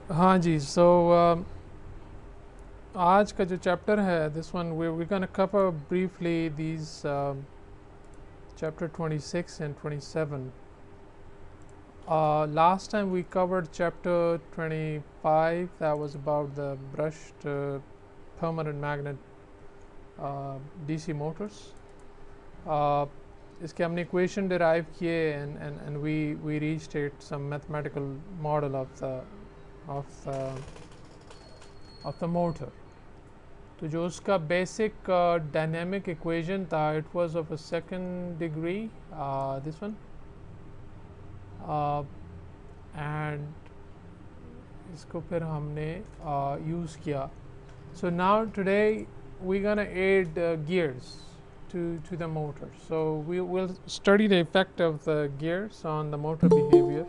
हाँ जी, सो आज का जो चैप्टर है this one we gonna cover briefly these chapter 26 and 27. Last time we covered chapter 25, that was about the brushed permanent magnet DC motors. Uh, इसके हमने equation derive किए and we restate some mathematical model of the of the motor. तो जो उसका basic dynamic equation था it was of a second degree this one and इसको फिर हमने यूज़ किया. So now today we gonna add gears to the motor. So we will study the effect of the gears on the motor behavior.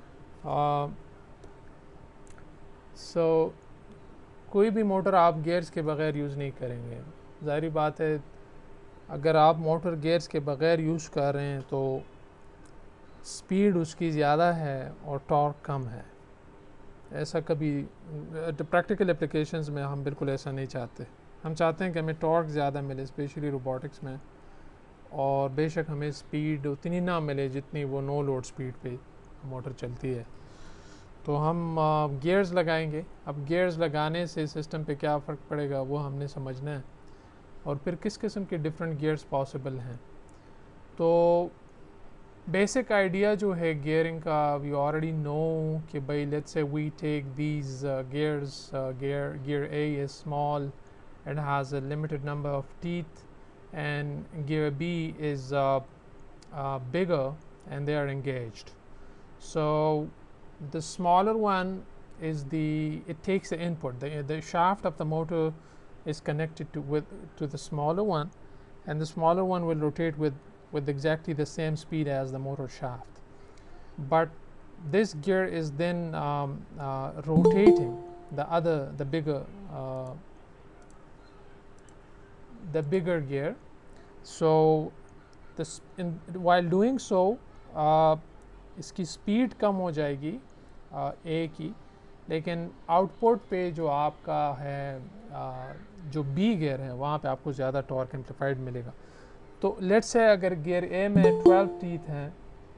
So कोई भी motor आप gears के बगैर use नहीं करेंगे. ज़ाहिर बात है अगर आप मोटर गियर्स के बगैर यूज़ कर रहे हैं तो स्पीड उसकी ज़्यादा है और टॉर्क कम है. ऐसा कभी प्रैक्टिकल एप्लीकेशंस में हम बिल्कुल ऐसा नहीं चाहते. हम चाहते हैं कि हमें टॉर्क ज़्यादा मिले, स्पेशली रोबोटिक्स में, और बेशक हमें स्पीड उतनी ना मिले जितनी वो नो लोड स्पीड पे मोटर चलती है. तो हम गियर्स लगाएंगे. अब गियर्स लगाने से सिस्टम पे क्या फ़र्क पड़ेगा वो हमने समझना है, और फिर किस किस्म के डिफरेंट गियर्स पॉसिबल हैं. तो बेसिक आइडिया जो है गियरिंग का वी ऑलरेडी नो कि भाई let's say we take these gears. Gear A is small and has a limited number of teeth, and gear B is bigger and they are engaged. So the smaller one is it takes the input. The shaft of the motor is connected to the smaller one, and the smaller one will rotate with exactly the same speed as the motor shaft. But this gear is then rotating the bigger gear. So while doing so इसकी स्पीड कम हो जाएगी ए की, लेकिन output पे जो आपका है जो बी गियर है वहाँ पे आपको ज़्यादा टॉर्क एम्प्लीफाइड मिलेगा. तो लेट्स से अगर गियर ए में 12 टीथ हैं,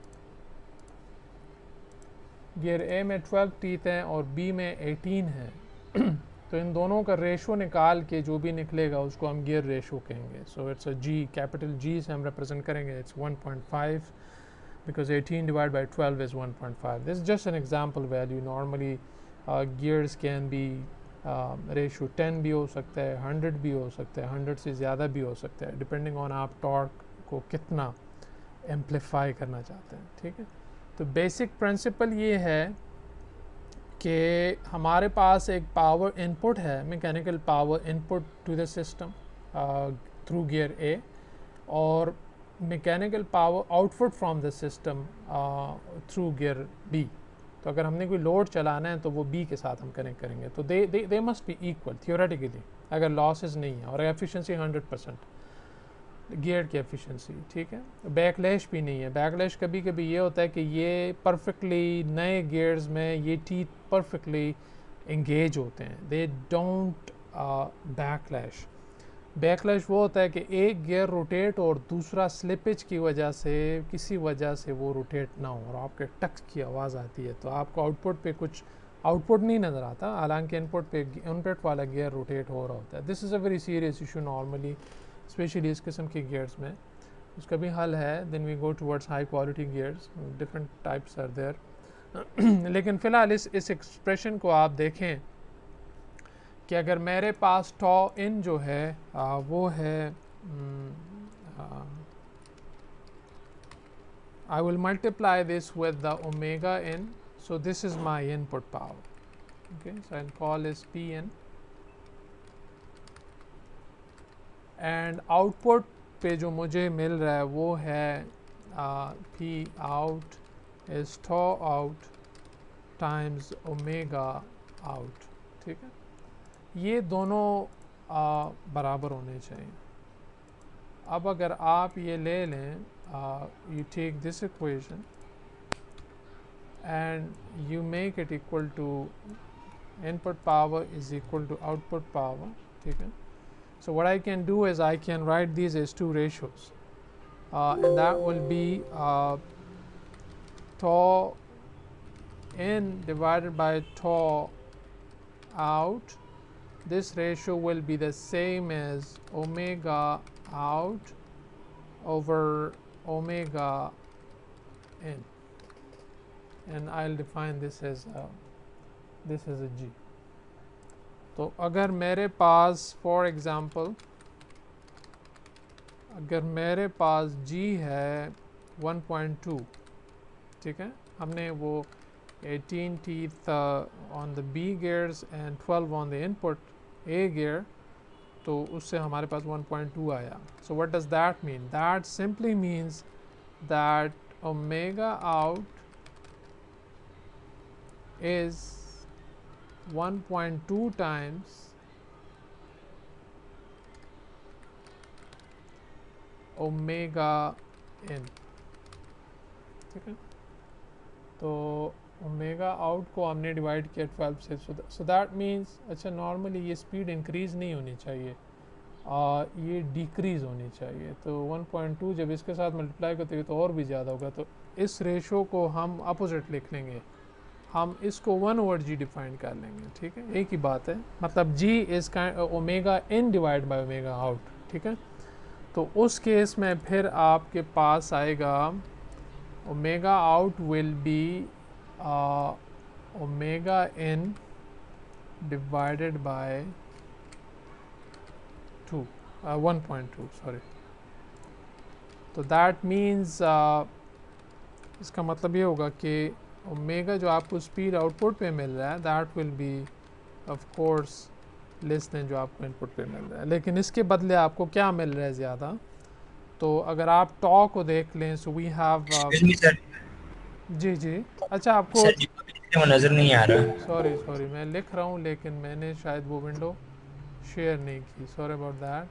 गियर ए में 12 टीथ हैं और बी में 18 हैं, तो इन दोनों का रेशो निकाल के जो भी निकलेगा उसको हम गियर रेशो कहेंगे. So it's a ji, capital G से हम रिप्रेजेंट करेंगे. It's 1.5 because 18 divided by 12 is 1.5. This is just an example value. Normally gears can be ratio 10 भी हो सकता है, 100 भी हो सकता है, 100 से ज़्यादा भी हो सकता है, डिपेंडिंग ऑन आप टॉर्क को कितना एम्पलीफाई करना चाहते हैं. ठीक है. तो बेसिक प्रिंसिपल ये है कि हमारे पास एक पावर इनपुट है, mechanical power input to the system through gear A, और mechanical power output from the system through gear B. तो अगर हमने कोई लोड चलाना है तो वो बी के साथ हम कनेक्ट करेंगे. तो they must be equal theoretically, अगर लॉसेस नहीं है और एफिशिएंसी 100% गियर की एफिशिएंसी. ठीक है. बैकलैश भी नहीं है. बैकलैश कभी कभी ये होता है कि ये परफेक्टली नए गियर्स में ये टीथ परफेक्टली इंगेज होते हैं, दे डोंट बैकलैश. बैकलैश वो होता है कि एक गियर रोटेट और दूसरा स्लिपेज की वजह से किसी वजह से वो रोटेट ना हो और आपके टक की आवाज़ आती है, तो आपको आउटपुट पे कुछ आउटपुट नहीं नज़र आता, हालांकि इनपुट वाला गियर रोटेट हो रहा होता है. This is a very serious issue normally, specially इस किस्म के गियर्स में. उसका भी हल है. Then we go towards high quality gears, different types are there. लेकिन फ़िलहाल इस एक्सप्रेशन को आप देखें कि अगर मेरे पास टॉ इन जो है वो है, I will multiply this with the omega in. So this is my input power. Okay, so I call this P in, and output पे जो मुझे मिल रहा है वो है P out is tau out times omega out. ठीक है. ये दोनों बराबर होने चाहिए. अब अगर आप ये ले लें, you take this equation and you make it equal to input power is equal to output power, ठीक है. So what I can do is I can write these as two ratios, and that will be tau in divided by tau out. This ratio will be the same as omega out over omega in, and I'll define this as a G. तो अगर मेरे पास for example अगर मेरे पास G है 1.2, ठीक है, हमने वो 18 teeth on the B gears and 12 on the input A gear, तो उससे हमारे पास 1.2 आया. So what does that mean? That simply means that omega out is 1.2 times omega in, ठीक है. तो ओमेगा आउट को हमने डिवाइड किया 12 से. सो दैट मीन्स अच्छा नॉर्मली ये स्पीड इंक्रीज़ नहीं होनी चाहिए, ये डिक्रीज़ होनी चाहिए. तो 1.2 जब इसके साथ मल्टीप्लाई करते हैं तो और भी ज़्यादा होगा. तो इस रेशो को हम अपोजिट लिख लेंगे, हम इसको 1/g डिफाइन कर लेंगे, ठीक है. एक ही बात है, मतलब g is omega in divide by omega out, ठीक है. तो उस केस में फिर आपके पास आएगा omega out will be omega in divided by 1.2, sorry. तो that means इसका मतलब ये होगा कि ओमेगा जो आपको स्पीड आउटपुट पे मिल रहा है that will be of course less than जो आपको इनपुट पे मिल रहा है. लेकिन इसके बदले आपको क्या मिल रहा है ज़्यादा. तो अगर आप टॉ को देख लें, सो वी हैव जी जी. अच्छा आपको वो नज़र नहीं आ रहा. सॉरी मैं लिख रहा हूँ लेकिन मैंने शायद वो विंडो शेयर नहीं की. Sorry about that.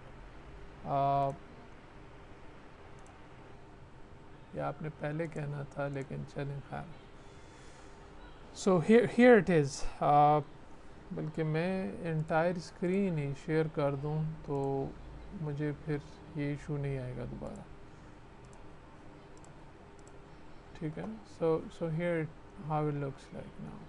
या आपने पहले कहना था, लेकिन चलें खैर. So here it is. बल्कि मैं एंटायर स्क्रीन ही शेयर कर दूँ तो मुझे फिर ये इशू नहीं आएगा दोबारा, ठीक है. So here how it looks like now.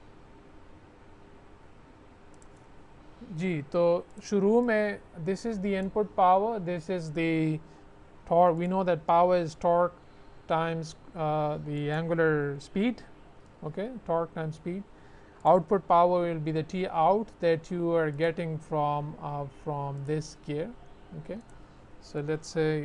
जी, तो शुरू में this is the input power, this is the torque. We know that power is torque times the angular speed, okay, torque times speed. Output power will be the T out that you are getting from this gear, okay. So let's say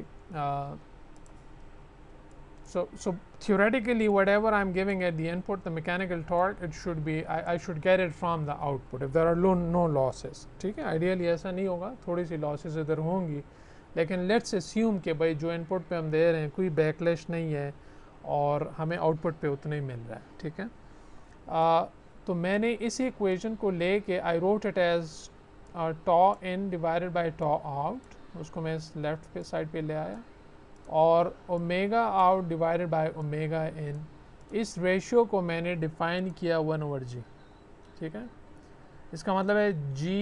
so theoretically whatever I'm giving at the input, the mechanical torque, it should be I should get it from the output if there are no losses, ठीक है. Ideally ऐसा नहीं होगा, थोड़ी सी losses इधर होंगी, लेकिन let's assume कि भाई जो इनपुट पे हम दे रहे हैं कोई बैकलैश नहीं है और हमें आउटपुट पे उतना ही मिल रहा है, ठीक है. तो मैंने इस इक्वेशन को लेके I wrote it as tau in divided by tau out, उसको मैं लेफ्ट पे साइड पे ले आया, और omega out divided by omega in. इस रेशियो को मैंने डिफाइन किया 1/g, ठीक है. इसका मतलब है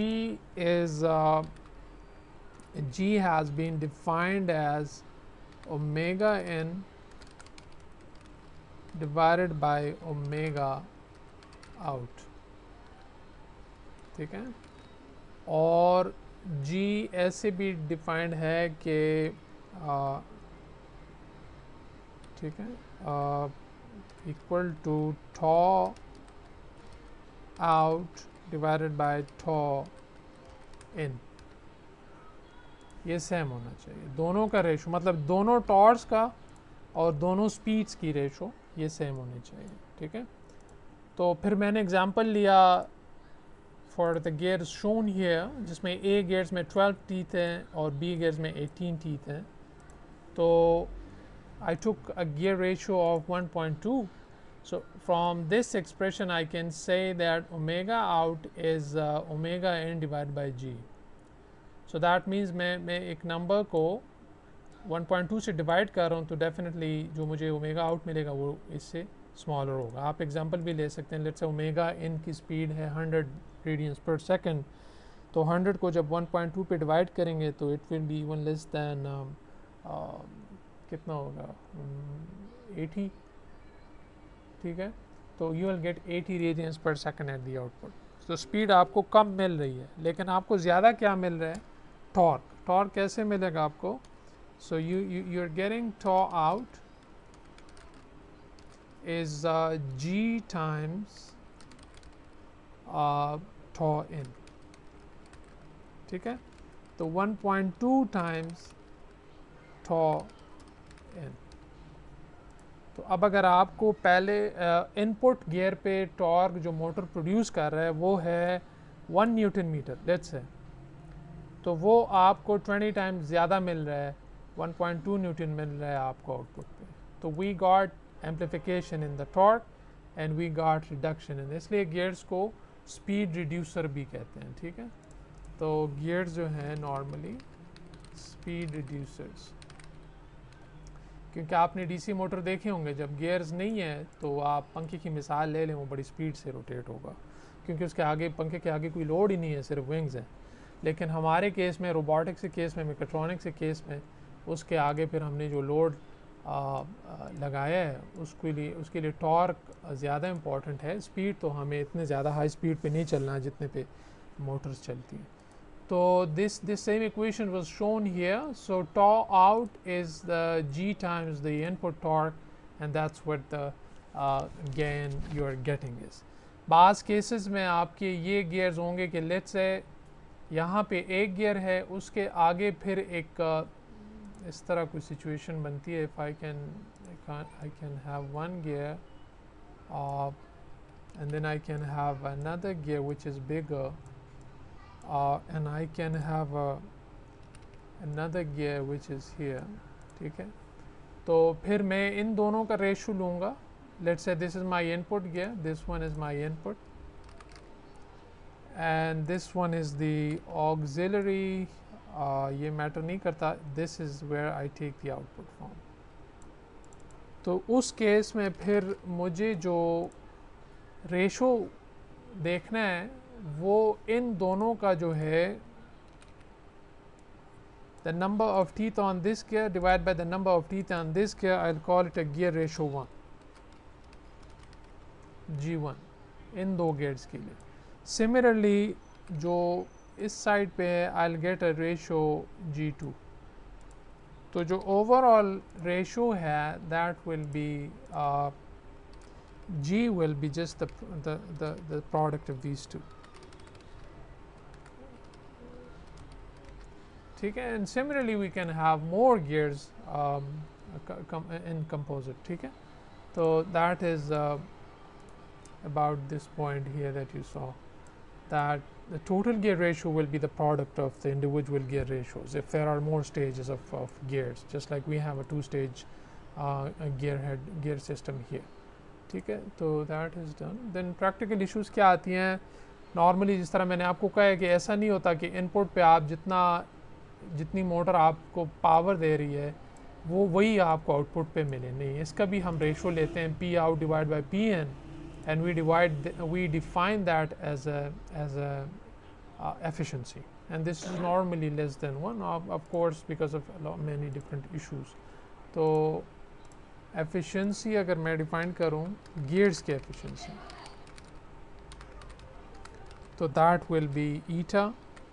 G has been defined as omega in divided by omega out, ठीक है. और G ऐसे भी डिफाइंड है कि ठीक है, equal to tau out divided by tau in. ये सेम होना चाहिए, दोनों का रेशो, मतलब दोनों टॉर्स का और दोनों स्पीड्स की रेशो ये सेम होनी चाहिए, ठीक है. तो फिर मैंने एग्जांपल लिया for the gears shown here, जिसमें ए गियर्स में 12 टीथ हैं और बी गियर्स में 18 टीथ हैं. तो I took a gear ratio of 1.2. So from this expression I can say that omega out is omega in divide by G. So that means मैं एक number को 1.2 से डिवाइड कर रहा हूँ तो डेफिनेटली जो मुझे ओमेगा आउट मिलेगा वो इससे स्मॉलर होगा. आप एग्जांपल भी ले सकते हैं. लेट्स से ओमेगा इन की स्पीड है 100 रेडियंस पर सेकंड। तो 100 को जब 1.2 पे डिवाइड करेंगे तो it will be even less than कितना होगा 80, ठीक है। तो you will get 80 radians per second at the output. तो स्पीड आपको कम मिल रही है, लेकिन आपको ज़्यादा क्या मिल रहा है, टॉर्क। टॉर्क कैसे मिलेगा आपको? So you are getting tau out is g times tau in, ठीक है। तो 1.2 टाइम्स टॉ इन। तो अब अगर आपको पहले इनपुट गियर पे टॉर्क जो मोटर प्रोड्यूस कर रहा है वो है 1 न्यूटन मीटर लेट्स से, तो वो आपको 20 टाइम्स ज़्यादा मिल रहा है, 1.2 न्यूटन मिल रहा है आपको आउटपुट पे। तो we got amplification in the torque and we got reduction in, इसलिए गियर्स को स्पीड रिड्यूसर भी कहते हैं, ठीक है। तो गियर्स जो हैं नॉर्मली स्पीड रिड्यूसर्स, क्योंकि आपने डीसी मोटर देखे होंगे जब गियर्स नहीं है तो आप पंखे की मिसाल ले लें, वो बड़ी स्पीड से रोटेट होगा क्योंकि उसके आगे, पंखे के आगे कोई लोड ही नहीं है, सिर्फ विंग्स हैं। लेकिन हमारे केस में, रोबोटिक्स के केस में, मेकाट्रॉनिक्स के केस में, उसके आगे फिर हमने जो लोड लगाया है उसके लिए टॉर्क ज़्यादा इम्पॉर्टेंट है। स्पीड तो हमें इतने ज़्यादा हाई स्पीड पे नहीं चलना जितने पे मोटर्स चलती हैं। So this same equation was shown here. So tau out is the g times the input torque, and that's what the gain you are getting is. बाज़ केसेस में आपके ये गियर्स होंगे कि लेट्स से यहाँ पे एक गियर है, उसके आगे फिर एक इस तरह कोई सिचुएशन बनती है। If I can have one gear and then I can have another gear which is bigger. And I can have another gear which is here, ठीक है। तो फिर मैं इन दोनों का रेशो लूँगा। Let's say this is my input gear, this one is my input, and this one is the auxiliary. ये matter नहीं करता, this is where I take the output from. तो उस केस में फिर मुझे जो रेशो देखना है वो इन दोनों का जो है, the number of teeth on this gear divided by the number of teeth on this gear, I'll call it a gear ratio 1, G1 इन दो गियर्स के लिए। सिमिलरली जो इस साइड पे है I'll get a ratio G2। तो जो overall ratio है that will be G will be just the product of these two, ठीक है। And similarly we can have more gears in composite, ठीक है। तो दैट इज about this point here that you saw, that the total gear ratio will be the product of the individual gear ratios if there are more stages of gears, just like we have a two-stage gear system here, ठीक है। तो that is done. Then practical issues क्या आती हैं? Normally जिस तरह मैंने आपको कहा है कि ऐसा नहीं होता कि इनपुट पे आप जितनी मोटर आपको पावर दे रही है वो वही आपको आउटपुट पे मिले, नहीं। इसका भी हम रेशो लेते हैं P out divided by Pn, and we define that as a efficiency, and this is normally less than 1, of course, because of many different issues. तो efficiency अगर मैं डिफाइन करूँ gears की efficiency, तो that will be eta,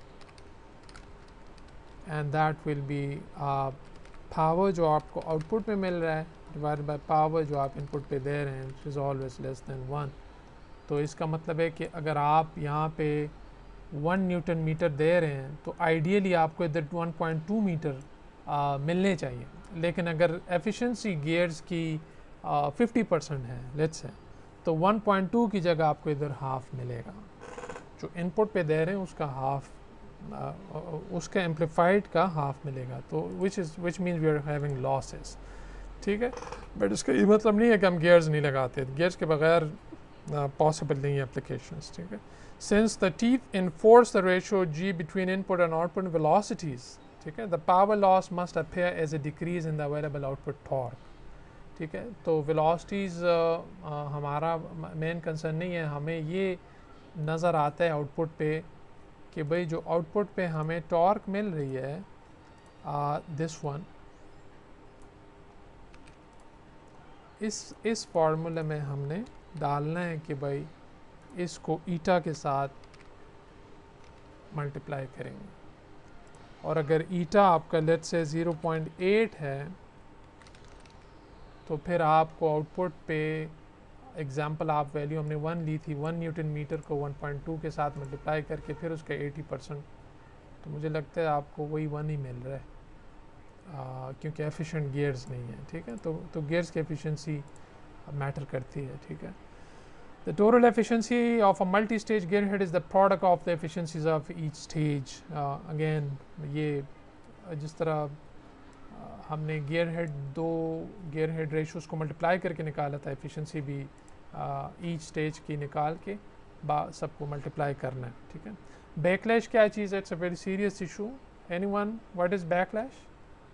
and that will be power जो आपको output में मिल रहा है डिवाइडेड बाय पावर जो आप इनपुट पे दे रहे हैं, which is always less than 1। तो इसका मतलब है कि अगर आप यहाँ पे 1 न्यूटन मीटर दे रहे हैं तो आइडियली आपको इधर 1.2 मीटर मिलने चाहिए, लेकिन अगर एफिशिएंसी गियर्स की 50% है लेट्स से, तो 1.2 की जगह आपको इधर हाफ मिलेगा। जो इनपुट पे दे रहे हैं उसका हाफ, उसका एम्पलीफाइड का हाफ मिलेगा। तो which means we are having losses, ठीक है। बट इसका ये मतलब नहीं है कि हम गियर्स नहीं लगाते, गियर्स के बगैर पॉसिबल नहीं है एप्लीकेशंस, ठीक है। Since the teeth enforce the ratio G between input and output velocities, ठीक है, the power loss must appear as a decrease in the available output torque, ठीक है। तो वेलोसिटीज़ हमारा मेन कंसर्न नहीं है, हमें ये नज़र आता है आउटपुट पे कि भाई जो आउटपुट पे हमें टॉर्क मिल रही है दिस वन, इस फार्मूले में हमने डालना है कि भाई इसको ईटा के साथ मल्टीप्लाई करेंगे, और अगर ईटा आपका लेट से 0.8 है तो फिर आपको आउटपुट पे एग्जांपल आप वैल्यू हमने 1 ली थी, 1 न्यूटन मीटर को 1.2 के साथ मल्टीप्लाई करके फिर उसका 80%, तो मुझे लगता है आपको वही 1 ही मिल रहा है क्योंकि एफिशिएंट गियर्स नहीं है, ठीक है। तो गियर्स की एफिशिएंसी मैटर करती है, ठीक है। The total efficiency of a multi-stage gearhead is the product of the efficiencies of each stage. Again, ये जिस तरह हमने gearhead दो gearhead ratios को multiply करके निकाला था, efficiency भी each stage की निकाल के सबको multiply करना है, ठीक है। Backlash क्या चीज़ है? It's a very serious issue. Anyone? What is backlash?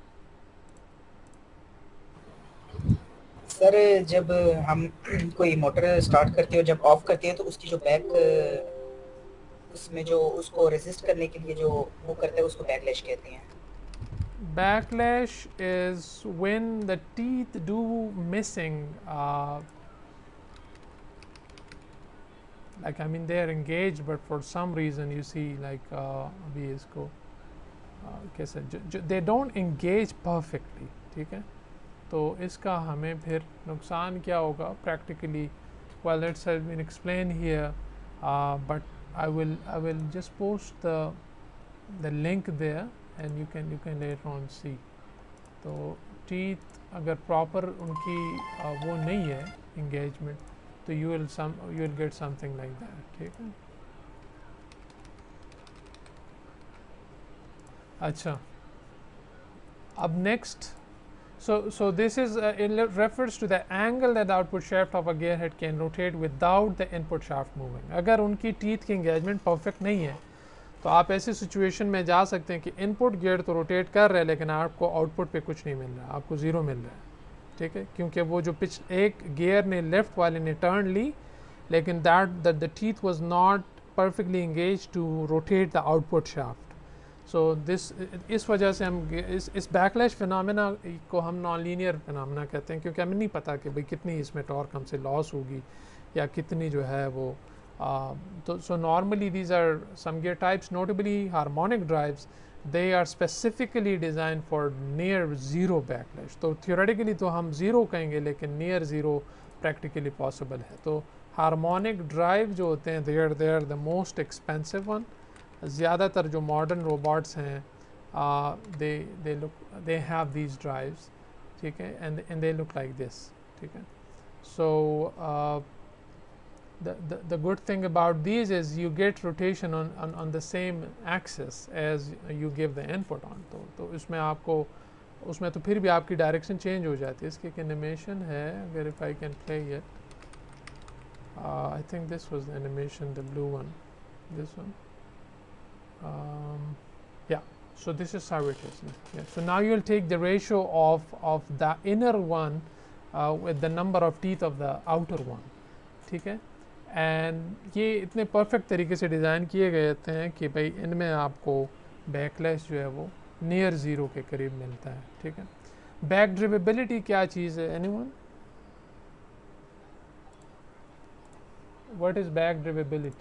Sir जब हम कोई मोटर स्टार्ट करते हो, जब ऑफ करते हैं तो उसकी जो बैक उसमें जो उसको रेजिस्ट करने के लिए जो वो करते हैं उसको बैकलैश कहते हैं। Backlash is when the teeth do missing, like I mean they are engaged but for some reason you see like अभी इसको कैसे they don't engage perfectly, ठीक है। तो इसका हमें फिर नुकसान क्या होगा practically? well it's been explained here, but I will just post the link there and you can later on see. तो teeth अगर प्रॉपर उनकी वो नहीं है engagement, तो you will get something like that, ठीक है। अच्छा, अब next, so this is it refers to the angle that the output shaft of a gearhead can rotate without the input shaft moving. अगर उनकी टीथ की engagement perfect नहीं है तो आप ऐसी सिचुएशन में जा सकते हैं कि इनपुट गियर तो रोटेट कर रहे हैं लेकिन आपको आउटपुट पे कुछ नहीं मिल रहा, आपको ज़ीरो मिल रहा है, ठीक है। क्योंकि वो जो एक गियर ने लेफ्ट वाले ने टर्न ली लेकिन that the teeth was not perfectly engage to rotate the output shaft. So इस वजह से हम इस बैकलैश फिनोमेना को हम नॉन लीनियर फिनोमेना कहते हैं, क्योंकि हमें नहीं पता कि भाई कितनी इसमें टॉर्क हमसे लॉस होगी या कितनी जो है वो तो so normally these are some gear types, notably harmonic drives, they are specifically designed for near zero backlash. तो theoretically तो हम ज़ीरो कहेंगे लेकिन near zero practically possible है। तो हार्मोनिक ड्राइव जो होते हैं they are the most expensive one. ज़्यादातर जो मॉडर्न रोबोट्स हैं they have these drives, ठीक है, and they look like this, ठीक है। So the good thing about these is you get rotation on the same axis as you give the input on. तो इसमें आपको उसमें तो फिर भी आपकी डायरेक्शन चेंज हो जाती है। इसकी एक एनिमेशन है, अगर if I can play it, I think this was the animation, the blue one, this one, yeah. So this is how it is. Yeah. So now you will take the ratio of the inner one with the number of teeth of the outer one, ठीक है। And ये इतने perfect तरीके से design किए गए होते हैं कि भाई इनमें आपको बैकलैश जो है वो नियर ज़ीरो के करीब मिलता है, ठीक है। बैक ड्रिवेबिलिटी क्या चीज़ है? Anyone? What is back drivability?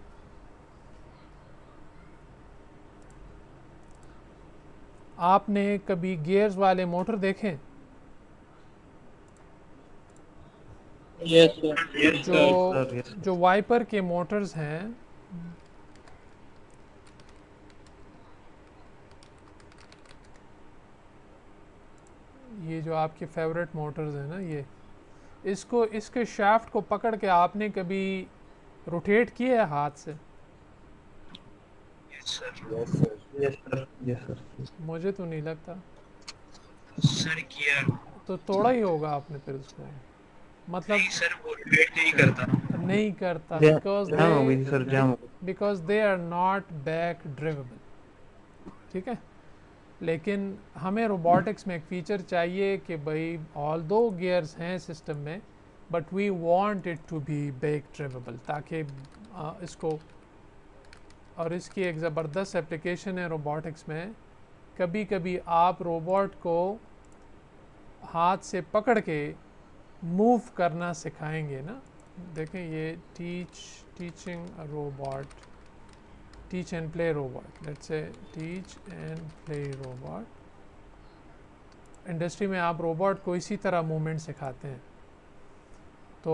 आपने कभी गियर्स वाले मोटर देखे? Yes, sir. Yes, जो sir. Yes, sir. जो वाइपर के मोटर्स हैं ये जो आपके फेवरेट मोटर्स हैं ना, ये इसके शाफ्ट को पकड़ के आपने कभी रोटेट किया है हाथ से? Yes, sir. Yes, sir. Yes, sir. Yes, sir. मुझे तो नहीं लगता। सर किया तो तोड़ा ही होगा आपने फिर उसको, मतलब नहीं सर, वो वेट नहीं करता। नहीं करता जाम हो गई सर, जाम हो गई। Because they are not back drivable, ठीक है। लेकिन हमें रोबोटिक्स में एक फ़ीचर चाहिए कि भाई ऑल दो गियर्स हैं सिस्टम में but we want it to be back drivable, ताकि इसको, और इसकी एक ज़बरदस्त एप्लीकेशन है रोबोटिक्स में। कभी कभी आप रोबोट को हाथ से पकड़ के मूव करना सिखाएंगे ना। देखें ये teaching a robot, teach and play robot, let's say teach and play robot. Industry में आप रोबोट को इसी तरह मूवमेंट सिखाते हैं। तो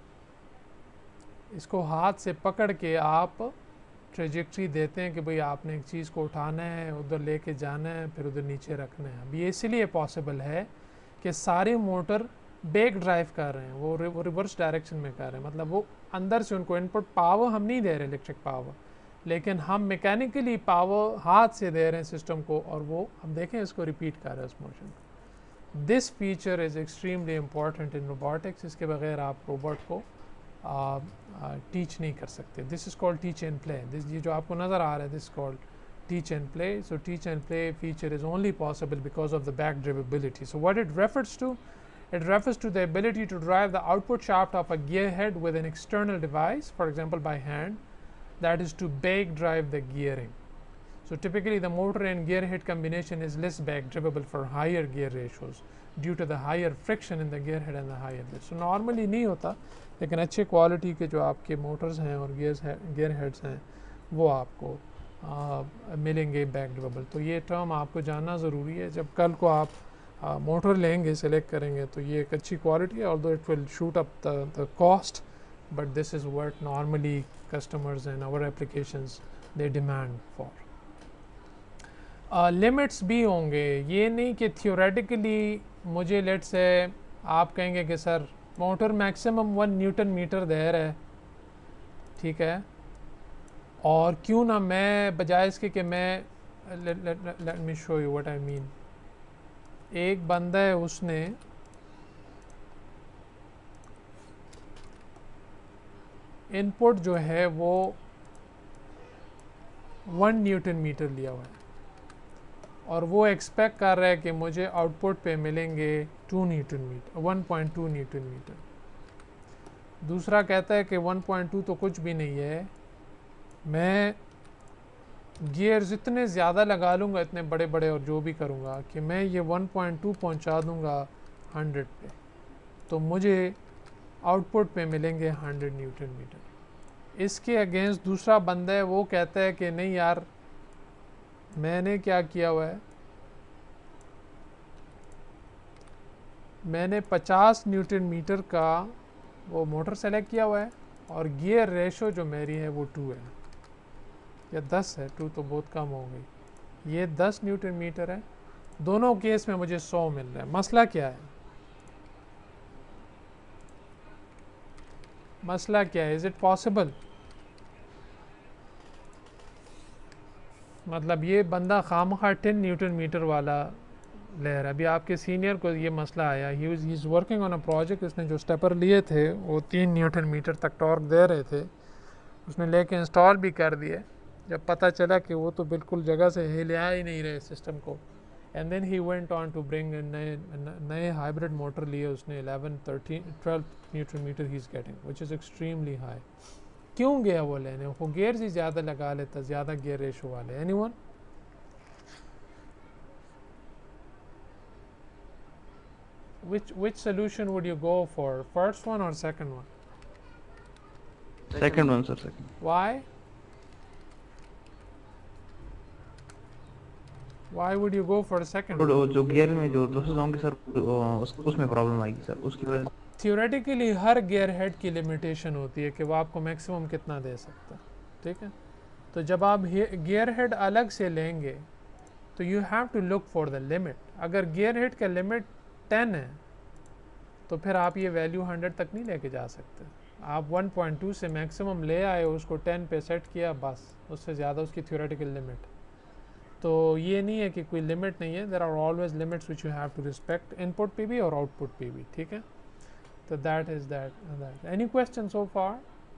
इसको हाथ से पकड़ के आप ट्रेजेक्ट्री देते हैं कि भाई आपने एक चीज़ को उठाना है, उधर लेके जाना है, फिर उधर नीचे रखना है। अब ये इसलिए पॉसिबल है कि सारे मोटर बैक ड्राइव कर रहे हैं, वो रिवर्स डायरेक्शन में कर रहे हैं। मतलब वो अंदर से उनको इनपुट पावर हम नहीं दे रहे इलेक्ट्रिक पावर, लेकिन हम मैकेनिकली पावर हाथ से दे रहे हैं सिस्टम को, और वो हम देखें इसको रिपीट कर रहे हैं उस मोशन को। This feature is extremely important in robotics. इसके बगैर आप रोबोट को टीच नहीं कर सकते। This is called teach and play. This ये जो आपको नज़र आ रहा है, this called teach and play. So teach and play feature is only possible because of the back drivability. So what it refers to? It refers to the ability to drive the output shaft of a gearhead with an external device, for example by hand, that is to back drive the gearing. So typically the motor and gearhead combination is less back drivable for higher gear ratios due to the higher friction in the gearhead and the higher lift. So normally नहीं होता, लेकिन अच्छे quality के जो आपके Motors हैं और gear heads हैं वो आपको मिलेंगे बैक ड्राइवेबल। तो ये टर्म आपको जानना ज़रूरी है। जब कल को आप मोटर लेंगे, सेलेक्ट करेंगे, तो ये एक अच्छी क्वालिटी है, although it will shoot up the cost, but this is what normally customers and our applications they demand for. Limits भी होंगे, ये नहीं कि थियोरेटिकली मुझे लेट से आप कहेंगे कि sir motor maximum 1 newton metre दे रहा है, ठीक है, और क्यों ना मैं बजाय इसके कि मैं let me show you what I mean. एक बंदा है, उसने इनपुट जो है वो 1 न्यूटन मीटर लिया हुआ है, और वो एक्सपेक्ट कर रहा है कि मुझे आउटपुट पे मिलेंगे 2 न्यूटन मीटर, 1.2 न्यूटन मीटर। दूसरा कहता है कि 1.2 तो कुछ भी नहीं है, मैं गियर्स इतने ज़्यादा लगा लूँगा, इतने बड़े बड़े, और जो भी करूँगा कि मैं ये 1.2 पहुँचा दूँगा 100 पे, तो मुझे आउटपुट पे मिलेंगे 100 न्यूटन मीटर। इसके अगेंस्ट दूसरा बंदा है, वो कहता है कि नहीं यार, मैंने क्या किया हुआ है, मैंने 50 न्यूटन मीटर का वो मोटर सेलेक्ट किया हुआ है, और गियर रेशो जो मेरी है वो 2 है या 10 है, 2 तो बहुत कम हो गई, ये 10 न्यूटन मीटर है। दोनों केस में मुझे 100 मिल रहा है। मसला क्या है? मसला क्या है? Is it possible? मतलब ये बंदा खामखा 10 न्यूटन मीटर वाला ले रहा है। अभी आपके सीनियर को ये मसला आया, he is working on a project, उसने जो स्टेपर लिए थे वो 3 न्यूटन मीटर तक टॉर्क दे रहे थे, उसने लेके इंस्टॉल भी कर दिए। जब पता चला कि वो तो बिल्कुल जगह से हिला ही नहीं रहे सिस्टम को, and then he went on to bring नए हाइब्रिड मोटर लिए उसने, 11, 13, 12 newton metre he is getting, which is extremely high. क्यों गया वो लेने? वो गियर्स ही ज़्यादा लगा लेता, ज़्यादा गियर रेशो वाले। Anyone? Which solution would you go for? First one or second one? Second one, sir. Second. Why? Why would you go for a second one? जो गियर में जो लॉसेस होंगे सर, उसमें प्रॉब्लम आएगी sir, उसकी वजह से। थियोरेटिकली हर गियर हेड की लिमिटेशन होती है कि वो आपको मैक्सिमम कितना दे सकता है, ठीक है। तो जब आप गियर हेड अलग से लेंगे तो you have to look for the limit. अगर गियर हेड का लिमिट 10 है तो फिर आप ये वैल्यू 100 तक नहीं लेके जा सकते। आप 1.2 से मैक्सिमम ले आए, उसको 10 पे सेट किया, बस उससे ज़्यादा उसकी थियोरेटिकल लिमिट। तो ये नहीं है कि कोई लिमिट नहीं है, there are always limits which you have to respect, input पे भी और आउटपुट पे भी, ठीक है। तो that is that. Any question so far?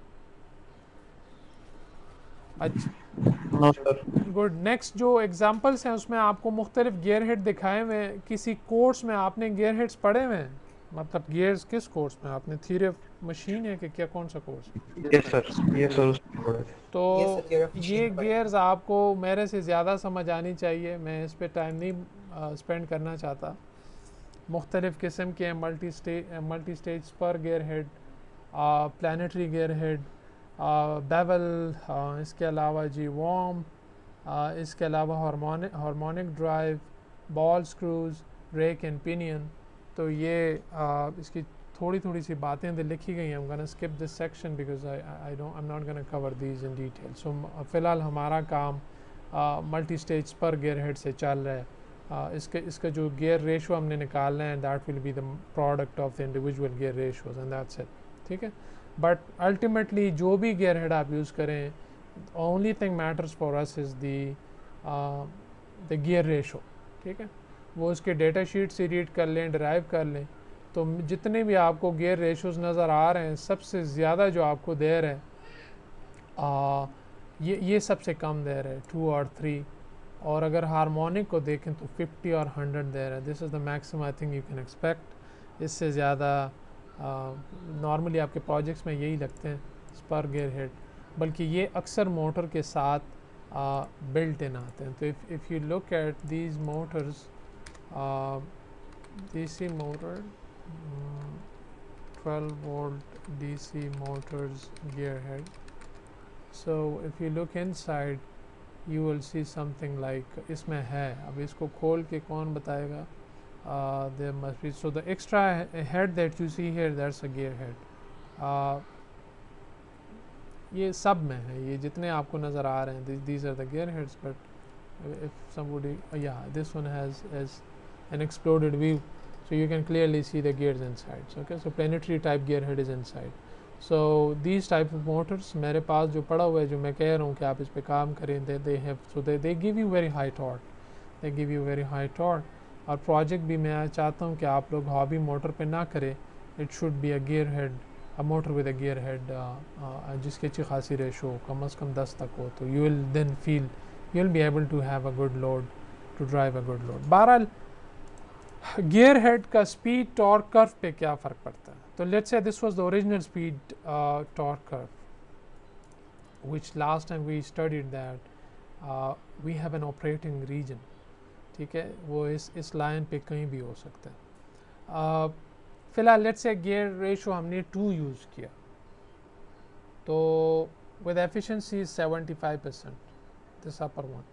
अच्छा, गुड। नेक्स्ट जो एग्जांपल्स हैं उसमें आपको मुख्तलिफ गियर हेड दिखाए हुए हैं। किसी कोर्स में आपने गियर हेड्स पढ़े हुए हैं? मतलब गियर्स किस कोर्स में आपने थ्योरी ऑफ मशीन है कि क्या कौन सा कोर्स? यस सर उसमें पढ़ा है। तो ये सर थ्योरी ऑफ मशीन ये में पढ़ेंगे। गियर्स आपको मेरे से ज़्यादा समझ आनी चाहिए, मैं इस पे टाइम नहीं स्पेंड करना चाहता। मुख्तलिफ़ किस्म के multi stage spur gear head, planetary gear head, bevel, इसके अलावा जी वॉर्म, इसके अलावा harmonic drive, ball screws, rack and pinion. तो ये इसकी थोड़ी थोड़ी सी बातें लिखी गई हैं। I'm gonna skip this section because I'm not gonna cover these in detail. So फ़िलहाल हमारा काम मल्टी स्टेज पर गियर हेड से चल रहा है। इसका जो गियर रेशो हमने निकालना है, that will be the product of the individual gear ratios and that's it, ठीक है। बट अल्टीमेटली जो भी गियर हेड आप यूज़ करें, only thing matters for us is the gear ratio, ठीक है। वो उसके डेटा शीट से रीड कर लें, ड्राइव कर लें, तो जितने भी आपको गियर रेशोज़ नज़र आ रहे हैं, सबसे ज़्यादा जो आपको दे रहा है ये सबसे कम दे रहा है 2 और 3। और अगर हार्मोनिक को देखें तो 50 और 100 दे रहा है। This is the maximum I think you can expect. इससे ज़्यादा नॉर्मली आपके प्रोजेक्ट्स में यही लगते हैं स्पर गियर हेड, बल्कि ये अक्सर मोटर के साथ बिल्ट इन आते हैं। तो if you look at these motors, DC motor, 12 volt DC motors gearhead. So if you look inside, you will see something like इसमें है, अब इसको खोल के कौन बताएगा? There must be, so the extra head that you see here, that's a gearhead. ये सब में है, ये जितने आपको नज़र आ रहे हैं, these are the gearheads. But if somebody, yeah, this one has an exploded view, so you can clearly see the gears inside. So, okay, so planetary type gearhead is inside. So these type of motors मेरे पास जो पड़ा हुआ है, जो मैं कह रहा हूँ कि आप इस पे काम करें, they give you very high torque, they give you very high torque. और प्रोजेक्ट भी मैं चाहता हूँ कि आप लोग हॉबी मोटर पे ना करें, it should be a gearhead, a motor with a gearhead जिसकी अच्छी खासी रेशो कम से कम 10 तक हो, तो you will then feel you will be able to have a good load, to drive a good load. बहरहाल गियर हेड का speed torque curve पे क्या फ़र्क पड़ता है? तो let's say this was the original speed torque curve which last time we studied that we have an operating region, ठीक है, वो इस लाइन पे कहीं भी हो सकता है। फ़िलहाल लेट्स से गियर रेशो हमने 2 यूज़ किया, तो with efficiency 75%, this upper one,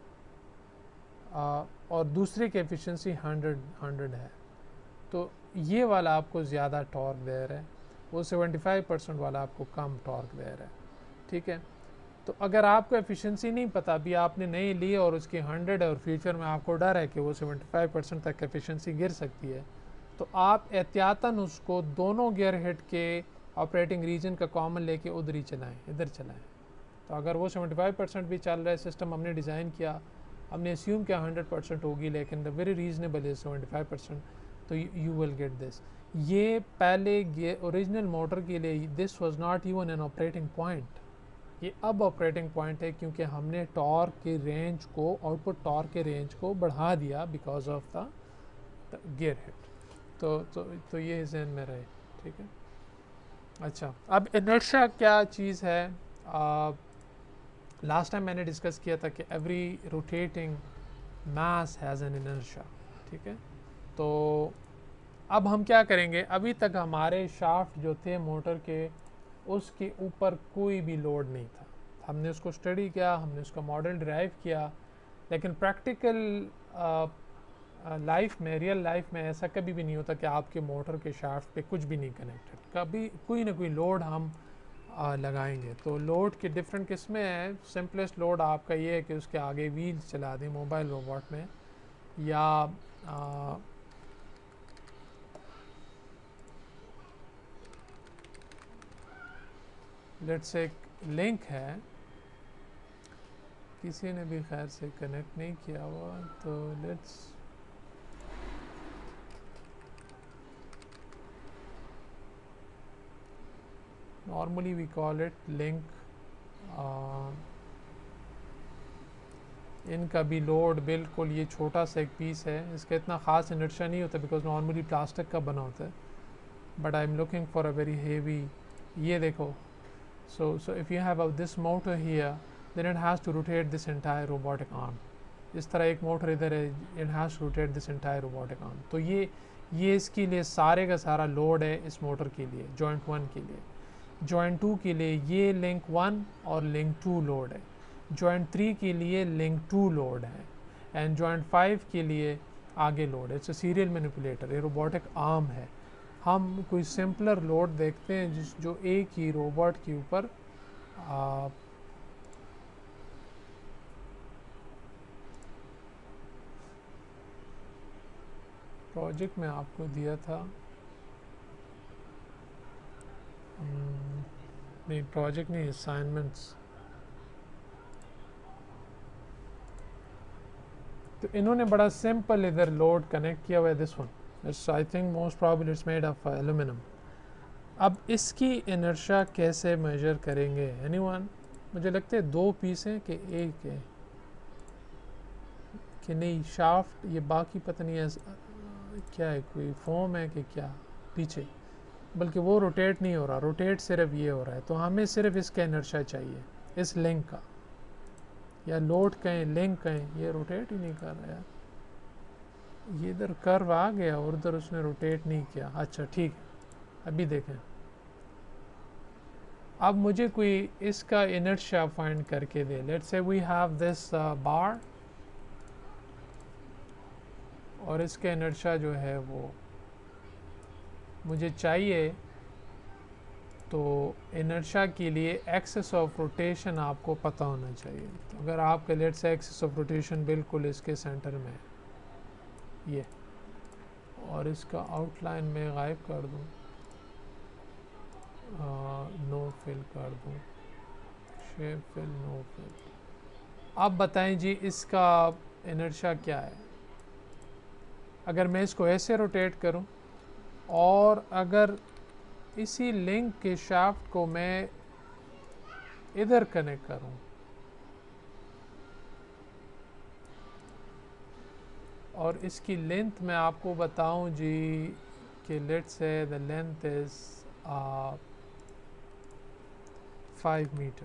और दूसरे की एफिशिएंसी 100 है, तो ये वाला आपको ज़्यादा टॉर्क दे रहा है, वो 75% वाला आपको कम टॉर्क दे रहा है, ठीक है। तो अगर आपको एफिशिएंसी नहीं पता, अभी आपने नहीं ली और उसकी 100 है और फ्यूचर में आपको डर है कि वो 75% तक एफिशिएंसी गिर सकती है, तो आप एहतियातन उसको दोनों गियर हेड के ऑपरेटिंग रीजन का कॉमन लेके उधर ही चलाएँ, इधर चलाएँ। तो अगर वो 75% भी चल रहा है, सिस्टम हमने डिज़ाइन किया, हमने अस्यूम किया 100% होगी, लेकिन द वेरी रीजनेबल इज 75%, तो यू विल गेट दिस। ये पहले ये ओरिजिनल मोटर के लिए this was not even an operating point, ये अब ऑपरेटिंग पॉइंट है, क्योंकि हमने टॉर्क के रेंज को, आउटपुट टॉर्क के रेंज को बढ़ा दिया because of the gear head. तो ये जहन में रहे, ठीक है। अच्छा, अब इनर्शिया क्या चीज़ है? लास्ट टाइम मैंने डिस्कस किया था कि every rotating mass has an inertia, ठीक है। तो अब हम क्या करेंगे, अभी तक हमारे शाफ्ट जो थे मोटर के, उसके ऊपर कोई भी लोड नहीं था, हमने उसको स्टडी किया, हमने उसका मॉडल ड्राइव किया, लेकिन प्रैक्टिकल लाइफ में, रियल लाइफ में ऐसा कभी भी नहीं होता कि आपके मोटर के शाफ्ट पे कुछ भी नहीं कनेक्टेड, कभी कोई ना कोई लोड हम लगाएंगे। तो लोड के डिफरेंट किस्में हैं। सिंपलेस्ट लोड आपका ये है कि उसके आगे व्हील्स चला दें मोबाइल रोबोट में, या लेट्स एक लिंक है, किसी ने भी खैर से कनेक्ट नहीं किया हुआ, तो let's normally we call it link। इनका भी लोड बिल्कुल ये छोटा सा एक पीस है, इसका इतना ख़ास इनर्शिया नहीं होता बिकॉज नॉर्मली प्लास्टिक का बना होता है, but I'm looking for a very heavy, ये देखो, so if you have this motor here, then it has to rotate this entire robotic arm. इस तरह एक मोटर इधर है, it has to rotate this entire robotic arm. तो ये इसके लिए सारे का सारा लोड है इस मोटर के लिए, जॉइंट 1 के लिए. जॉइंट 2 के लिए ये लिंक 1 और लिंक 2 लोड है. जॉइंट 3 के लिए लिंक 2 लोड है, एंड जॉइंट 5 के लिए आगे लोड है. इट्स अ सीरियल मैनिपुलेटर, ये रोबोटिक आर्म है. हम कोई सिंपलर लोड देखते हैं जो एक ही रोबोट के ऊपर प्रोजेक्ट में आपको दिया था, नहीं प्रोजेक्ट नहीं, असाइनमेंट्स. तो इन्होंने बड़ा सिंपल इधर लोड कनेक्ट किया हुआ है. This one I think most probably it's made of aluminium. अब इसकी इनर्शिया कैसे मेजर करेंगे एनीवन? मुझे लगता है 2 पीस हैं कि एक है कि नहीं, शाफ्ट ये बाकी पता नहीं है क्या है, कोई फॉर्म है कि क्या पीछे, बल्कि वो रोटेट नहीं हो रहा, रोटेट सिर्फ ये हो रहा है. तो हमें सिर्फ इसका इनर्शिया चाहिए, इस लिंक का, या लोड कहें लिंक कहें. ये रोटेट ही नहीं कर रहा यार, ये इधर कर्व आ गया और उधर उसने रोटेट नहीं किया. अच्छा ठीक है, अभी देखें. अब मुझे कोई इसका इनर्शिया फाइंड करके दे. Let's say we have this bar, और इसका इनर्शिया जो है वो मुझे चाहिए. तो इनर्शिया के लिए एक्सिस ऑफ रोटेशन आपको पता होना चाहिए. तो अगर आपका लेट से एक्सिस ऑफ रोटेशन बिल्कुल इसके सेंटर में है ये, और इसका आउटलाइन में गायब कर दूं, नो फिल कर दूं, शेप फिल, नो फिल. अब बताएं जी इसका इनर्शिया क्या है. अगर मैं इसको ऐसे रोटेट करूं, और अगर इसी लिंक के शाफ्ट को मैं इधर कनेक्ट करूं, और इसकी लेंथ मैं आपको बताऊं जी कि let's say the length is 5 metre.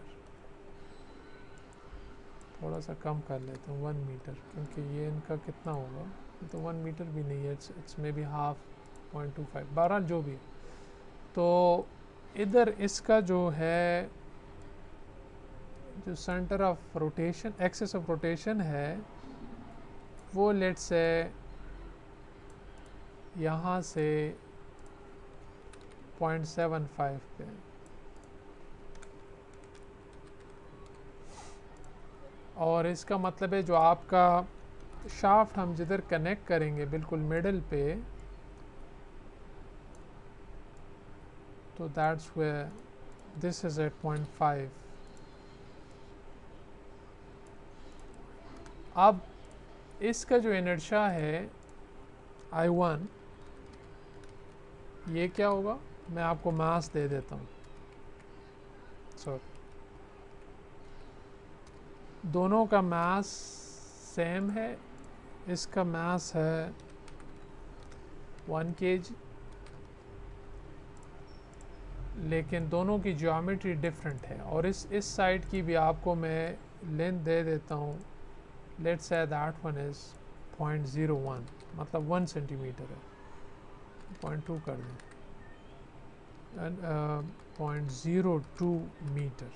थोड़ा सा कम कर लेता हूँ 1 मीटर, क्योंकि ये इनका कितना होगा, ये तो 1 मीटर भी नहीं है, इट्स मे बी हाफ 0.25, बहरहाल जो भी है. तो इधर इसका जो है, जो centre of rotation, axis of rotation है, वो लेट्स से यहाँ से 0.75 पे. और इसका मतलब है जो आपका शाफ्ट हम जिधर कनेक्ट करेंगे बिल्कुल मिडल पे, तो that's where this is at 0.5. अब इसका जो इनर्शिया है I1, ये क्या होगा, मैं आपको मास दे देता हूँ. दोनों का मास सेम है. इसका मास है 1 kg, लेकिन दोनों की ज्योमेट्री डिफरेंट है. और इस साइड की भी आपको मैं लेंथ दे देता हूँ. Let's say that one is 0.01, मतलब 1 सेंटीमीटर है. 0.2 कर दें, एंड 0.02 मीटर,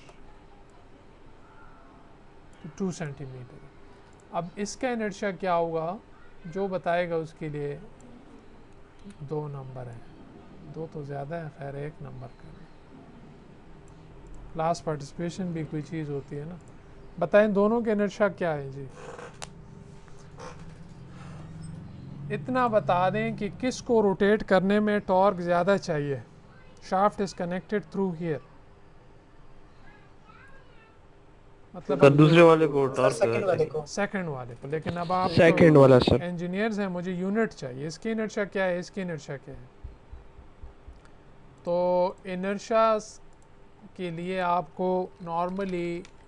2 सेंटीमीटर. अब इसका इनर्शिया क्या होगा, जो बताएगा उसके लिए 2 नंबर हैं. 2 तो ज़्यादा है, खैर 1 नंबर का. लास्ट पार्टिसिपेशन भी कोई चीज़ होती है ना. बताएं दोनों के इनर्शिया क्या है जी. इतना बता दें कि किसको रोटेट करने में टॉर्क ज़्यादा चाहिए. Shaft is connected through here, मतलब दूसरे वाले को टॉर्क, सेकंड वाले को. लेकिन अब आप सेकंड वाला सर, इंजीनियर्स हैं, मुझे यूनिट चाहिए. इसकी इनर्शिया क्या है, इसकी इनर्शिया क्या है. तो इनर्शिया के लिए आपको नॉर्मली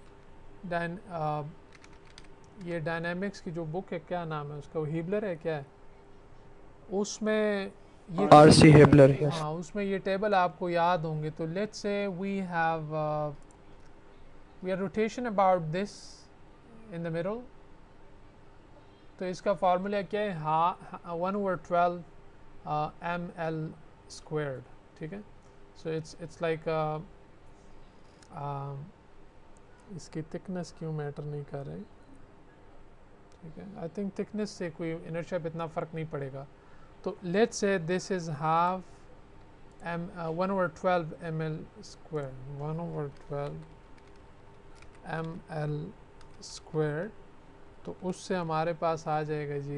ये डायनामिक्स की जो बुक है, क्या नाम है उसका, हीबलर है क्या है, उसमें ये RC Hebler, yes. हाँ, उसमें ये टेबल आपको याद होंगे। तो let's say we have we are rotation about this in the middle. तो इसका फार्मूला क्या है? 1/12 ml स्क्वायर्ड, ठीक है। सो इट्स लाइक इसकी थिकनेस क्यों मैटर नहीं कर रही, ठीक है। आई थिंक थिकनेस से कोई इनर्शिया पे इतना फ़र्क नहीं पड़ेगा। तो let's say this is half 1/12 ml square, 1/12 ml square. तो उससे हमारे पास आ जाएगा जी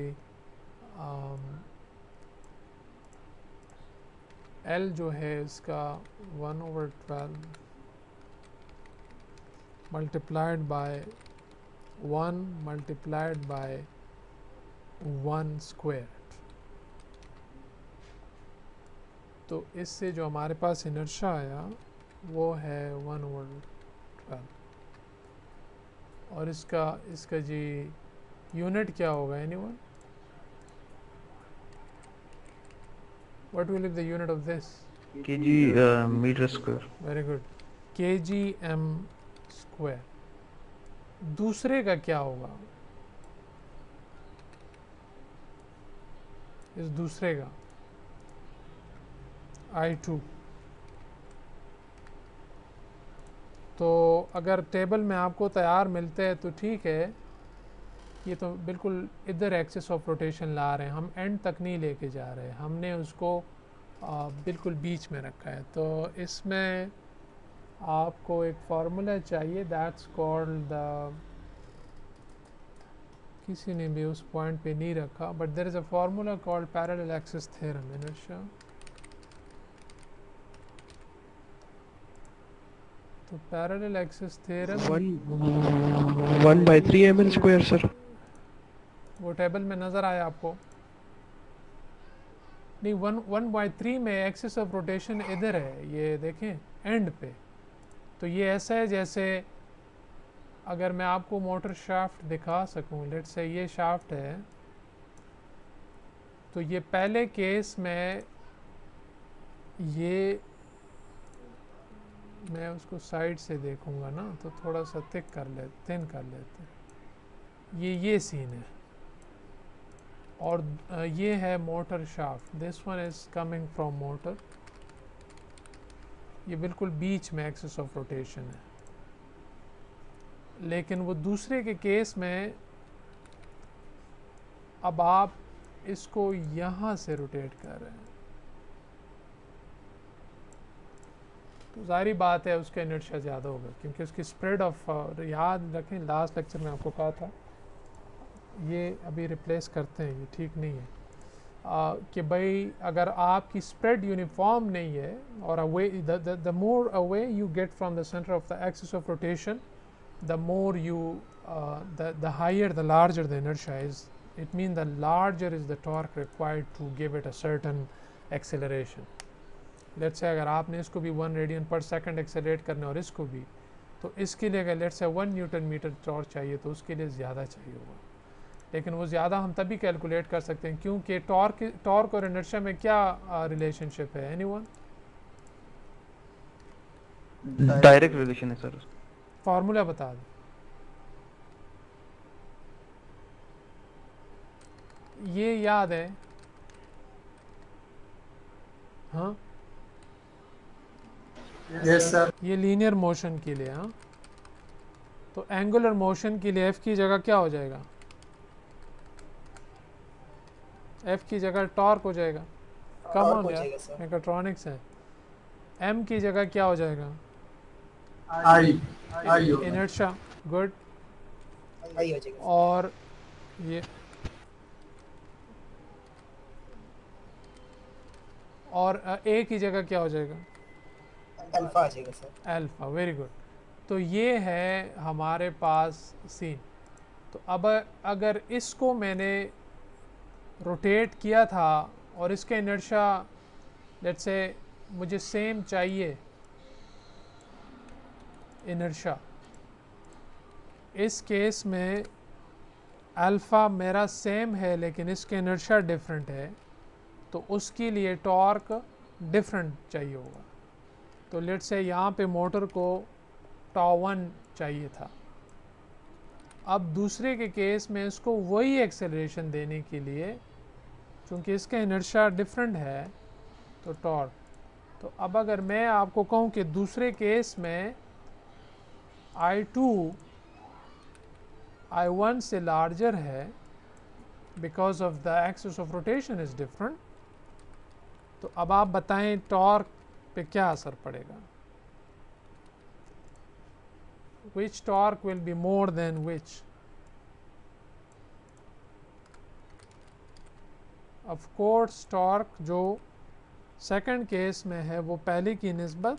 L जो है इसका 1/12 multiplied by 1 multiplied by 1 square. तो इससे जो हमारे पास इनर्शिया आया वो है 1/12। और इसका जी यूनिट क्या होगा? Anyone? What will be the unit of this? kg metre square. Very good, kgm square. दूसरे का क्या होगा? इस दूसरे का I2। तो अगर टेबल में आपको तैयार मिलते हैं तो ठीक है, ये तो बिल्कुल इधर एक्सिस ऑफ रोटेशन ला रहे हैं, हम एंड तक नहीं लेके जा रहे, हमने उसको बिल्कुल बीच में रखा है। तो इसमें आपको एक फार्मूला चाहिए, दैट्स कॉल्ड द, किसी ने भी उस पॉइंट पे नहीं रखा, but there is a formula called parallel axis theorem. Inertia, तो parallel axis theorem 1/3 ml square, sir. वो टेबल में नज़र आया आपको? नहीं, 1/3 में एक्सिस ऑफ रोटेशन इधर है, ये देखें एंड पे। तो ये ऐसा है जैसे अगर मैं आपको मोटर शाफ्ट दिखा सकूं, लेट्स से ये शाफ्ट है, तो ये पहले केस में ये मैं उसको साइड से देखूंगा ना, तो थोड़ा सा थिन कर लेते हैं। ये सीन है, और ये है motor shaft, this one is coming from motor. ये बिल्कुल बीच में एक्सिस ऑफ रोटेशन है। लेकिन वो दूसरे के केस में अब आप इसको यहाँ से रोटेट कर रहे हैं, तो जाहिर बात है उसका इनर्शिया ज़्यादा होगा, क्योंकि उसकी स्प्रेड ऑफ, याद रखें लास्ट लेक्चर में आपको कहा था, ये अभी रिप्लेस करते हैं, ये ठीक नहीं है कि भाई अगर आपकी स्प्रेड यूनिफॉर्म नहीं है, और away the more away you get from the centre of the axis of rotation, the more you the higher, the larger the inertia is. It means the larger is the torque required to give it a certain acceleration. Let's say अगर आपने इसको भी 1 radian पर second accelerate करना और इसको भी, तो इसके लिए अगर let's say 1 newton metre torque चाहिए तो उसके लिए ज़्यादा चाहिए होगा। लेकिन वो ज़्यादा हम तभी कैलकुलेट कर सकते हैं क्योंकि टॉर्क और इनर्शिया में क्या रिलेशनशिप है? एनीवन? डायरेक्ट रिलेशन है सर। फार्मूला बता दो। ये याद है? हाँ, यस सर। ये लीनियर मोशन के लिए। हाँ, तो एंगुलर मोशन के लिए एफ की जगह क्या हो जाएगा? एफ की जगह टॉर्क हो जाएगा। कम ऑन यार, मेकाट्रॉनिक्स है। एम की जगह क्या हो जाएगा? आई इनर्शिया। गुड। आई हो जाएगा। और ये और ए की जगह क्या हो जाएगा? अल्फा आ जाएगा सर। अल्फा। Very good. तो ये है हमारे पास सीन। तो अब अगर इसको मैंने रोटेट किया था और इसका इनर्शिया लेट्स से मुझे सेम चाहिए इनर्शिया, इस केस में अल्फ़ा मेरा सेम है लेकिन इसके इनर्शिया डिफरेंट है, तो उसके लिए टॉर्क डिफरेंट चाहिए होगा। तो लेट्स से यहाँ पे मोटर को tau1 चाहिए था। अब दूसरे के केस में इसको वही एक्सेलरेशन देने के लिए, चूँकि इसका इनर्शिया डिफरेंट है, तो टॉर्क। तो अब अगर मैं आपको कहूँ कि दूसरे केस में I2 I1 से लार्जर है because of the axis of rotation is different, तो अब आप बताएं टॉर्क पे क्या असर पड़ेगा। Which torque will be more than which? Of course torque जो सेकंड केस में है वो पहले की निस्बत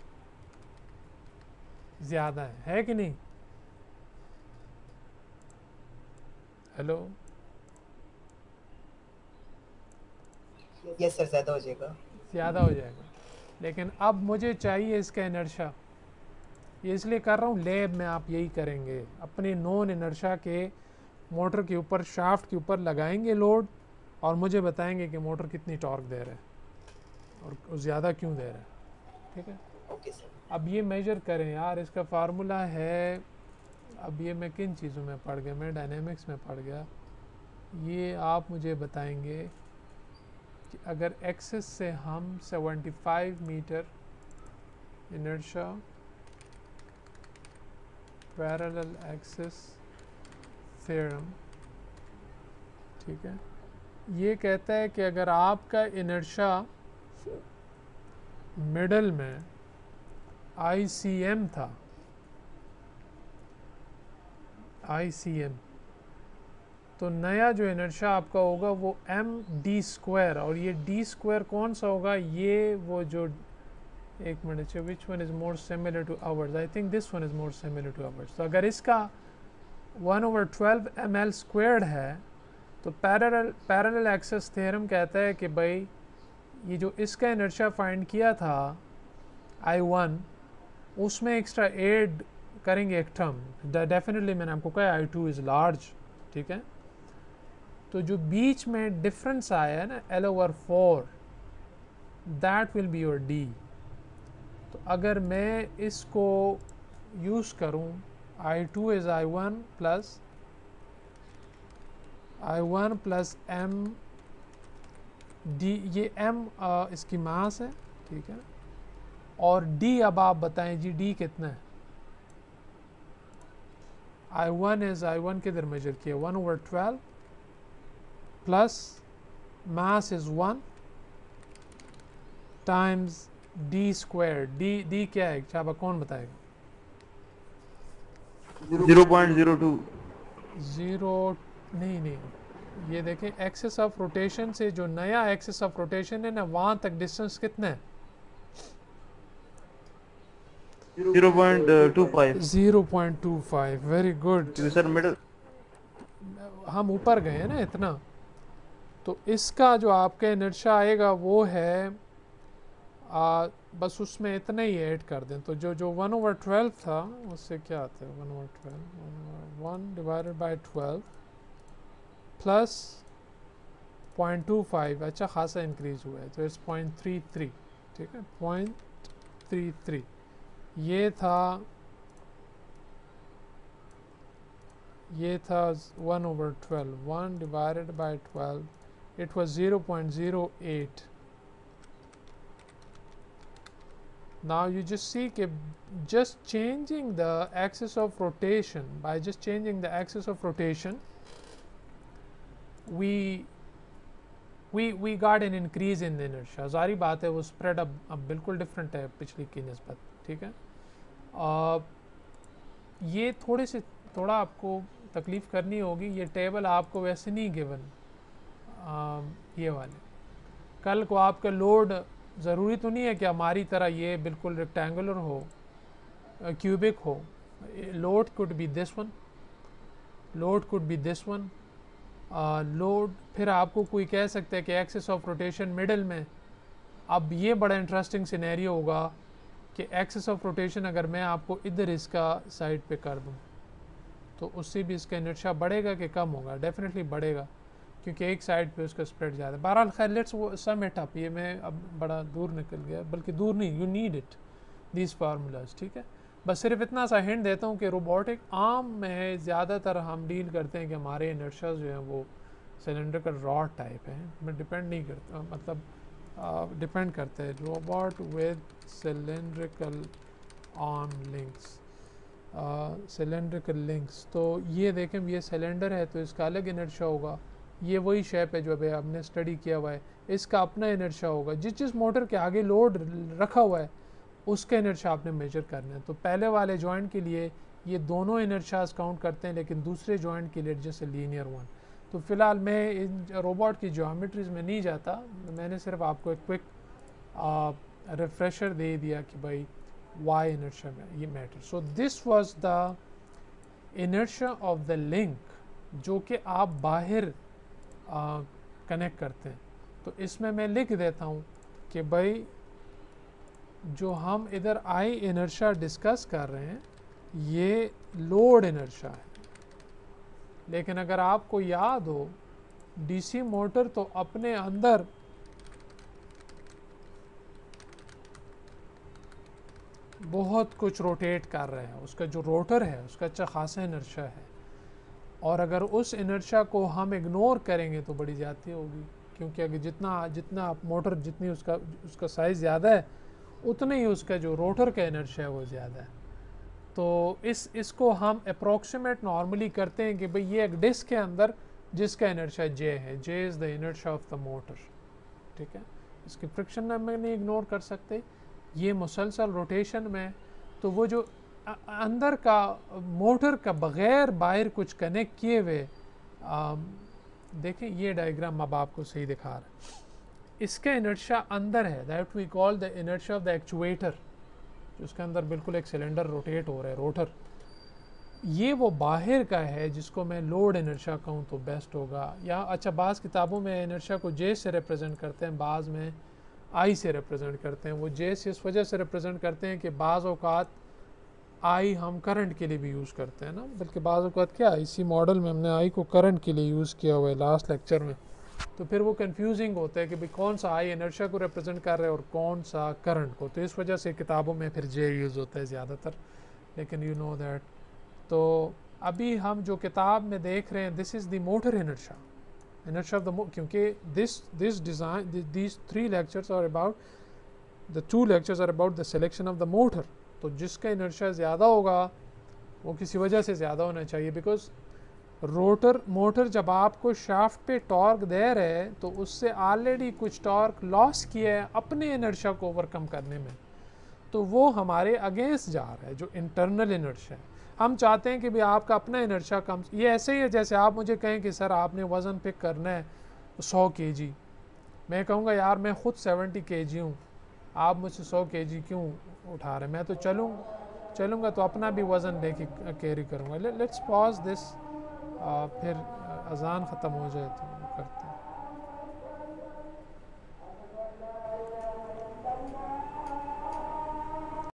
ज़्यादा है कि नहीं? हेलो, यस सर, ज़्यादा हो जाएगा। ज़्यादा हो जाएगा, लेकिन अब मुझे चाहिए इसका इनर्शिया। ये इसलिए कर रहा हूँ, लैब में आप यही करेंगे, अपने नॉन इनर्शिया के मोटर के ऊपर, शाफ्ट के ऊपर लगाएंगे लोड और मुझे बताएंगे कि मोटर कितनी टॉर्क दे रहा है और ज़्यादा क्यों दे रहा है। ठीक है, ओके सर। अब ये मेजर करें यार, इसका फार्मूला है, अब ये मैं किन चीज़ों में पढ़ गया, मैं डायनेमिक्स में पढ़ गया। ये आप मुझे बताएंगे कि अगर एक्सिस से हम 75 metre inertia parallel axis theorem, ठीक है, ये कहता है कि अगर आपका इनर्शिया मिडल में ICM था, ICM, तो नया जो इनर्शिया आपका होगा वो md², और ये d² कौन सा होगा, ये वो जो, एक मिनट से, which one is more similar to ours, I think this one is more similar to ours. तो अगर इसका 1/12 ml² है, तो पैरेलल एक्सिस थ्योरम कहता है कि भाई ये जो इसका इनर्शिया फाइंड किया था I1, उसमें एक्स्ट्रा ऐड करेंगे एक टर्म, डेफिनेटली मैंने आपको कहा I2 इज़ लार्ज, ठीक है, तो जो बीच में डिफरेंस आया है ना L/4, that will be your D। तो अगर मैं इसको यूज़ करूं, I2 is I1 plus m d, ये m इसकी मास है, ठीक है, और d अब आप बताएं जी d कितना है। I1 किधर मेजर किया, 1/12 plus mass is 1 times d²। d क्या है चाबा, कौन बताएगा? 0.02। 0 नहीं, ये देखें, एक्सिस ऑफ रोटेशन से जो नया एक्सिस ऑफ रोटेशन है ना, वहाँ तक डिस्टेंस कितना है? 0.25। 0.25, वेरी गुड। सर मिडल, हम ऊपर गए हैं ना इतना, तो इसका जो आपका इनर्शिया आएगा वो है बस उसमें इतना ही ऐड कर दें, तो जो 1/12 था उससे क्या आता है, 1/12 1/12 प्लस 0.25, अच्छा खासा इंक्रीज हुआ है, तो इट्स 0.33, ठीक है, 0.33। ये था 1/12, 1/12, it was 0.08। Now you just see that just changing the axis of rotation, by just changing the axis of rotation, we got an increase in the inertia। जारी बात है वो spread अब बिल्कुल different है पिछली की निस्बत, ठीक है। ये थोड़ा आपको तकलीफ़ करनी होगी, ये टेबल आपको वैसे नहीं गिवन, ये वाले, कल को आपका लोड ज़रूरी तो नहीं है कि हमारी तरह ये बिल्कुल रेक्टेंगुलर हो, क्यूबिक हो, load could be this one, load could be this one, load, फिर आपको कोई कह सकता है कि एक्सिस ऑफ रोटेशन मिडल में। अब ये बड़ा इंटरेस्टिंग सिनेरियो होगा कि एक्सिस ऑफ रोटेशन अगर मैं आपको इधर इसका साइड पे कर दूं, तो उससे भी इसका इनर्शिया बढ़ेगा कि कम होगा? डेफिनेटली बढ़ेगा, क्योंकि एक साइड पे उसका स्प्रेड ज़्यादा है। बहरहाल खैर लेट्स वो सम इट अप, ये मैं अब बड़ा दूर निकल गया, बल्कि दूर नहीं, you need it these formulas, ठीक है। बस सिर्फ इतना सा हिंट देता हूँ कि रोबोटिक आम में ज़्यादातर हम डील करते हैं कि हमारे इनर्शिया जो हैं वो सिलेंड्रिकल रॉड टाइप है, में डिपेंड नहीं करता, मतलब डिपेंड करते हैं robot with cylindrical arm links, cylindrical links. तो ये देखें ये सिलेंडर है तो इसका अलग इनर्शिया होगा, ये वही शेप है जो अभी आपने स्टडी किया हुआ है, इसका अपना इनर्शिया होगा। जिस मोटर के आगे लोड रखा हुआ है उसका इनर्शिया आपने मेजर करना है। तो पहले वाले जॉइंट के लिए ये दोनों इनर्शियाज काउंट करते हैं, लेकिन दूसरे जॉइंट के लिए जस्ट लीनियर वन। तो फिलहाल मैं इन रोबोट की ज्योमेट्रीज में नहीं जाता, मैंने सिर्फ आपको एक क्विक रिफ्रेशर दे दिया कि भाई वाई इनर्शिया में ये matter. So this was the inertia of the link जो कि आप बाहर कनेक्ट करते हैं। तो इसमें मैं लिख देता हूँ कि भाई जो हम इधर आई इनर्शिया डिस्कस कर रहे हैं ये लोड इनर्शिया है, लेकिन अगर आपको याद हो डीसी मोटर तो अपने अंदर बहुत कुछ रोटेट कर रहे हैं, उसका जो रोटर है उसका अच्छा खासा इनर्शिया है, और अगर उस इनर्शिया को हम इग्नोर करेंगे तो बड़ी ज़्यादती होगी, क्योंकि अगर जितना मोटर जितनी उसका साइज़ ज़्यादा है उतना ही उसका जो रोटर का इनर्शिया है वो ज़्यादा है। तो इसको हम अप्रोक्सीमेट नॉर्मली करते हैं कि भाई ये एक डिस्क के अंदर जिसका इनर्शिया जे है, J is the inertia of the motor, ठीक है। इसकी फ्रिक्शन हम नहीं इग्नोर कर सकते। ये मुसलसल रोटेशन में तो वो जो अंदर का मोटर का बग़ैर बाहर कुछ कनेक्ट किए हुए, देखें ये डायग्राम अब आपको सही दिखा रहा है, इसका इनर्शिया अंदर है, that we call the inertia of the actuator, उसके अंदर बिल्कुल एक सिलेंडर रोटेट हो रहा है, रोटर। ये वो बाहर का है जिसको मैं लोड इनर्शिया कहूँ तो बेस्ट होगा। या अच्छा बाज़ किताबों में इनर्शिया को जे से रिप्रेजेंट करते हैं, बाज़ में आई से रिप्रेजेंट करते हैं। वो जे से इस वजह से रिप्रेजेंट करते हैं कि बाज़ औक़ात आई हम करंट के लिए भी यूज़ करते हैं ना, बल्कि बाज़ औक़ात क्या इसी मॉडल में हमने आई को करंट के लिए यूज़ किया हुआ है लास्ट लेक्चर में, तो फिर वो कंफ्यूजिंग होता है कि भाई कौन सा आई इनर्शिया को रिप्रेजेंट कर रहा है और कौन सा करंट को। तो इस वजह से किताबों में फिर जे यूज़ होता है ज़्यादातर, लेकिन यू नो दैट। तो अभी हम जो किताब में देख रहे हैं this is the motor inertia, inertia of the, क्योंकि this design these 3 lectures are about, the 2 lectures are about the selection of the motor. तो जिसका इनर्शिया ज़्यादा होगा वो किसी वजह से ज़्यादा होना चाहिए, बिकॉज मोटर जब आपको शाफ्ट पे टॉर्क दे रहे हैं तो उससे ऑलरेडी कुछ टॉर्क लॉस किया है अपने इनर्शिया को ओवरकम करने में, तो वो हमारे अगेंस्ट जा रहा है जो इंटरनल इनर्शिया है। हम चाहते हैं कि भाई आपका अपना इनर्शिया कम, ये ऐसे ही है जैसे आप मुझे कहें कि सर आपने वज़न पिक करना है 100 kg, मैं कहूँगा यार मैं ख़ुद 70 kg हूँ, आप मुझसे 100 kg क्यों उठा रहे हैं, मैं तो चलूँगा तो अपना भी वज़न लेके कैरी करूँगा। लेट्स पॉज दिस, फिर अजान ख़त्म हो जाए तो करते हैं।